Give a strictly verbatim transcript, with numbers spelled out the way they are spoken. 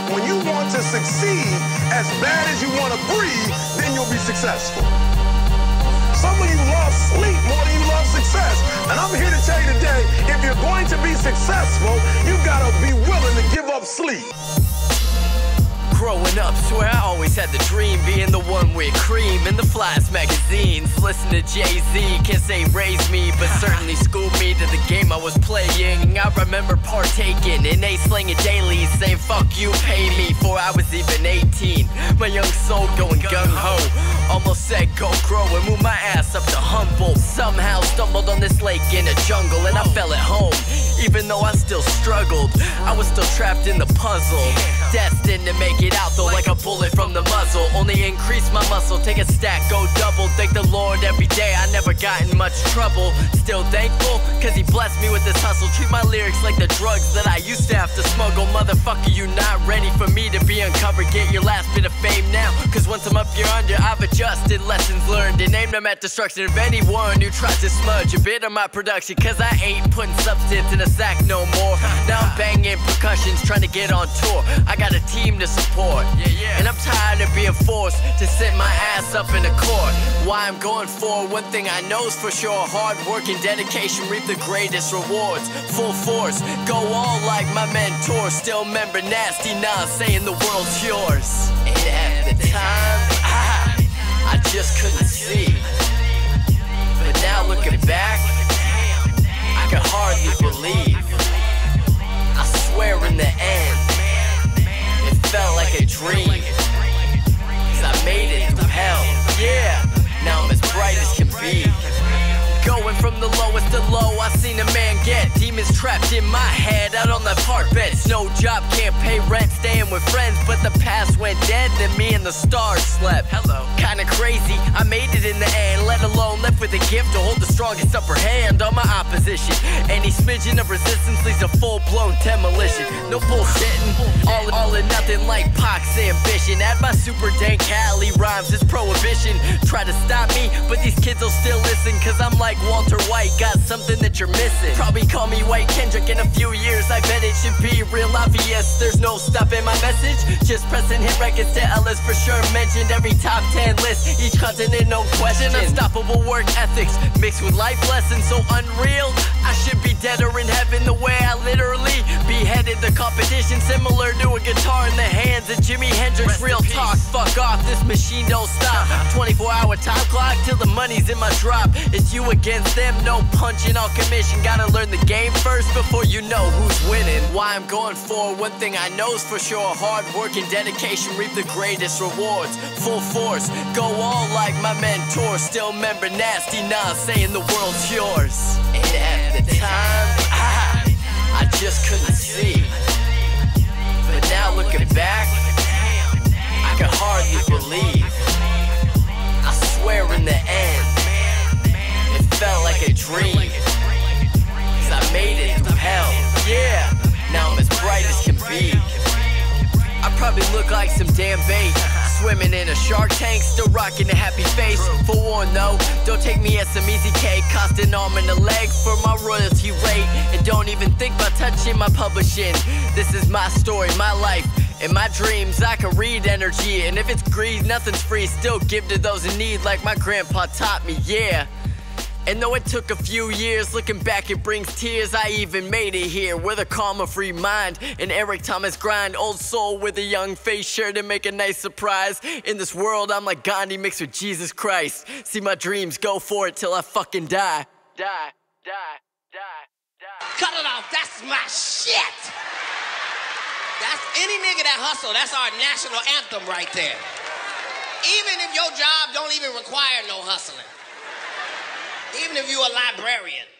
When you want to succeed as bad as you want to breathe, then you'll be successful. Some of you love sleep more than you love success. And I'm here to tell you today, if you're going to be successful, you've got to be willing to give up sleep. Growing up, swear I always had the dream, being the one with cream in the flyest magazines. Listen to Jay-Z, can't say raised me, but certainly schooled me to the game I was playing. I remember partaking in ace-slinging dailies, saying fuck you, pay me, before I was even eighteen. My young soul going gung-ho, almost said go grow and move my ass up to Humboldt. Somehow stumbled on this lake in a jungle and I fell at home. Even though I still struggled, I was still trapped in the puzzle. Destined to make it out though like a bullet from the muzzle. Only increase my muscle, take a stack, go double. Thank the Lord every day, I never got in much trouble. Still thankful, cause he blessed me with this hustle. Treat my lyrics like the drugs that I used to have to smuggle. Motherfucker, you not ready for me to be uncovered. Get your last bit of fame now, cause once I'm up you're under. I've adjusted, lessons learned, and aimed them at destruction of anyone who tries to smudge a bit of my production. Cause I ain't putting substance in a sack no more. Now I'm banging percussions, trying to get on tour. I got a team to support, yeah, yeah. And I'm tired of being forced to sit my ass up in a court. Why I'm going for one thing I know's for sure: hard work and dedication reap the greatest rewards. Full force, go all like my mentor. Still remember nasty Nas saying the world's yours. And at the time, I, I just couldn't see. But now looking back, I could hardly believe. I swear in the end, it felt like a dream, cause I made it through hell, yeah. Now I'm as bright as can be. Going from the lowest to low, I seen a man get demons trapped in my head, out on the park bench. No job, can't pay rent, staying with friends, but the past went dead, then me and the stars slept. Hello. Kinda crazy, I made it in the end, let alone left with a gift to hold the strongest upper hand on my opposition. Any smidgen of resistance leads to full-blown demolition. No bullshitting, all, all or nothing like Pac's ambition. Add my super dank Cali rhymes, it's prohibition. Try to stop me, but these kids will still listen, cause I'm like Walter White, got something that you're missing. Probably call me White Kendrick in a few years, I bet it should be real obvious. There's no stopping my message, just pressing hit records to Ellis for sure. Mentioned every top ten list, each continent, no question. Unstoppable work ethics, mixed with life lessons so unreal. I should be dead or in heaven the way I literally beheaded the competition. Similar to a guitar in the hands of Jimi Hendrix. Real talk, fuck off, this machine don't stop. twenty-four hour time clock till the money's in my drop. It's you against them, no punching on commission. Gotta learn the game first before you know who's winning. Why I'm going for one thing I know's for sure: hard work and dedication reap the greatest rewards. Full force, go all like my mentor. Still remember nasty Nas saying the world's yours. And at the time, I, I just couldn't see. But now looking back, I could hardly believe. I swear in the end, it felt like a dream, cause I made it through hell, yeah. Now I'm as bright as can be. I probably look like some damn bait, swimming in a shark tank, still rocking a happy face. Forewarned though, don't take me as some easy cake. Cost an arm and a leg for my royalty rate. And don't even think about touching my publishing. This is my story, my life, and my dreams. I can read energy, and if it's greed, nothing's free. Still give to those in need like my grandpa taught me, yeah. And though it took a few years, looking back it brings tears. I even made it here with a calm and free mind, and Eric Thomas grind. Old soul with a young face, sure to make a nice surprise. In this world I'm like Gandhi mixed with Jesus Christ. See my dreams, go for it till I fucking die. Die, die, die, die. Cut it off, that's my shit. That's any nigga that hustle, that's our national anthem right there. Even if your job don't even require no hustling. Even if you're a librarian.